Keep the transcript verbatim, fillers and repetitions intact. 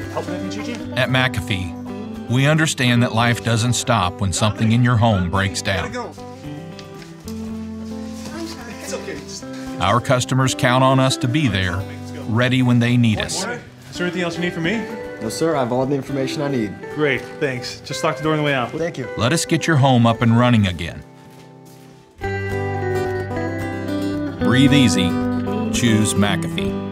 Help with anything, Gigi? At McAfee, we understand that life doesn't stop when something in your home breaks down. It's okay. Our customers count on us to be there, ready when they need us. Is there anything else you need from me? No, sir. I have all the information I need. Great, thanks. Just lock the door on the way out. Thank you. Let us get your home up and running again. Breathe easy. Choose McAfee.